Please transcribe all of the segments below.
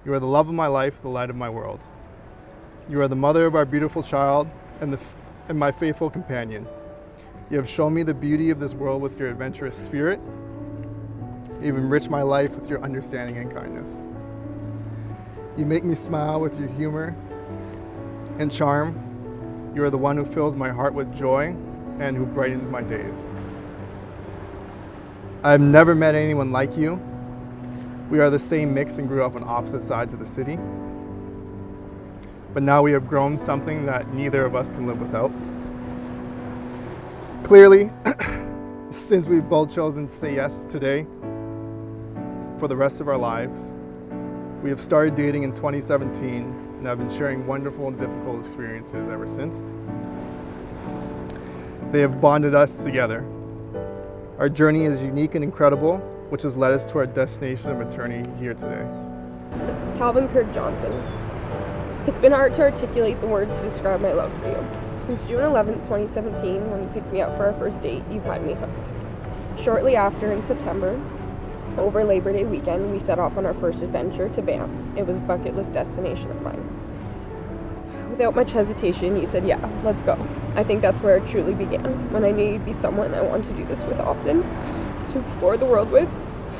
You are the love of my life, the light of my world. You are the mother of our beautiful child and my faithful companion. You have shown me the beauty of this world with your adventurous spirit. You've enriched my life with your understanding and kindness. You make me smile with your humor and charm. You are the one who fills my heart with joy and who brightens my days. I've never met anyone like you. We are the same mix and grew up on opposite sides of the city. But now we have grown something that neither of us can live without. Clearly, since we've both chosen to say yes today for the rest of our lives, we have started dating in 2017 and have been sharing wonderful and difficult experiences ever since. They have bonded us together. Our journey is unique and incredible, which has led us to our destination of eternity here today. Calvin Kirk Johnson. It's been hard to articulate the words to describe my love for you. Since June 11, 2017, when you picked me up for our first date, you've had me hooked. Shortly after, in September, over Labor Day weekend, we set off on our first adventure to Banff. It was a bucket list destination of mine. Without much hesitation, you said, yeah, let's go. I think that's where it truly began, when I knew you'd be someone I wanted to do this with often, to explore the world with,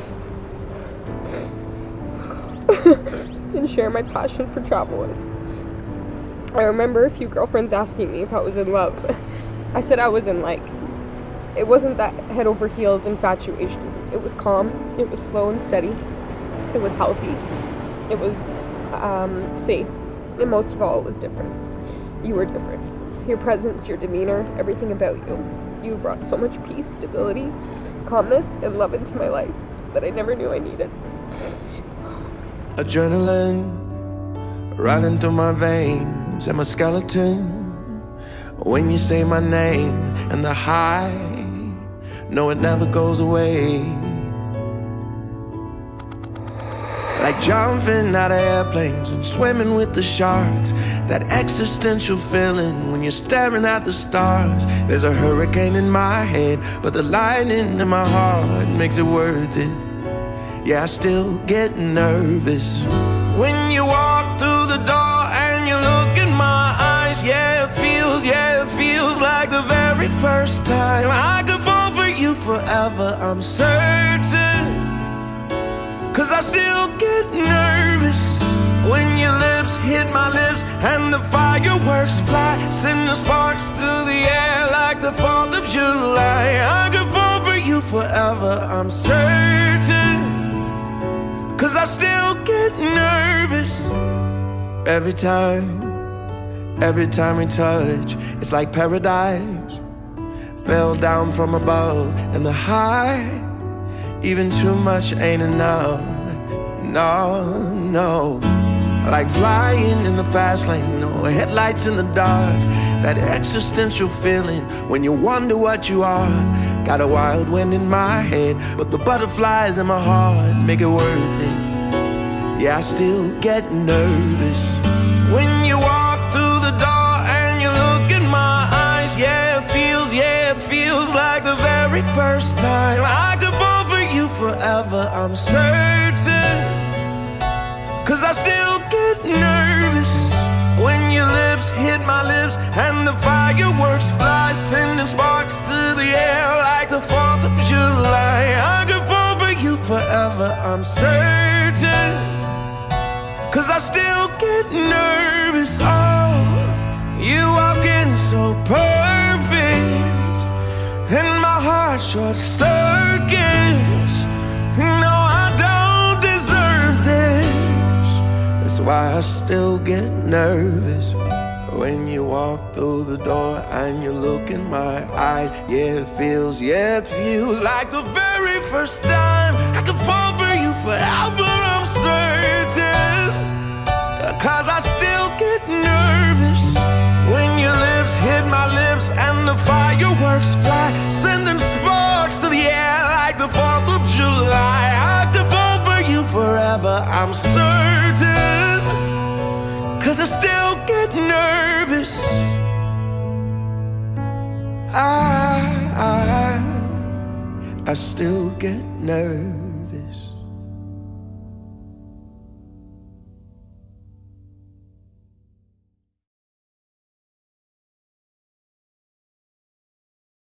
and share my passion for travel with. I remember a few girlfriends asking me if I was in love. I said I was in like. It wasn't that head over heels infatuation. It was calm, it was slow and steady, it was healthy, it was safe, and most of all, it was different. You were different. Your presence, your demeanor, everything about you. You brought so much peace, stability, calmness, and love into my life that I never knew I needed. Adrenaline running through my veins and my skeleton. When you say my name and the high, no, it never goes away. Like jumping out of airplanes and swimming with the sharks. That existential feeling when you're staring at the stars. There's a hurricane in my head, but the lightning in my heart makes it worth it. Yeah, I still get nervous when you walk through the door and you look in my eyes. Yeah, it feels like the very first time. I could fall for you forever, I'm certain. 'Cause I still get nervous when your lips hit my lips and the fireworks fly, sending sparks through the air like the 4th of July. I could fall for you forever, I'm certain. 'Cause I still get nervous every time we touch. It's like paradise fell down from above, and the high, even too much ain't enough. No, like flying in the fast lane, no headlights in the dark. That existential feeling when you wonder what you are. Got a wild wind in my head, but the butterflies in my heart make it worth it. Yeah, I still get nervous when you walk through the door and you look in my eyes. Yeah, it feels like the very first time. I could fall for you forever, I'm certain. 'Cause I still get nervous when your lips hit my lips and the fireworks fly, sending sparks through the air like the 4th of July. I could fall for you forever, I'm certain. 'Cause I still get nervous. Oh, you walking so perfect, and my heart short circuits. No, I don't deserve this. That's why I still get nervous when you walk through the door and you look in my eyes. Yeah, it feels like the very first time. I could fall for you forever, I'm certain. 'Cause I still get nervous when your lips hit my lips and the fireworks fly, sending sparks to the air like the 4th of July. I could fall for you forever, I'm certain. 'Cause I still get nervous. I still get nervous.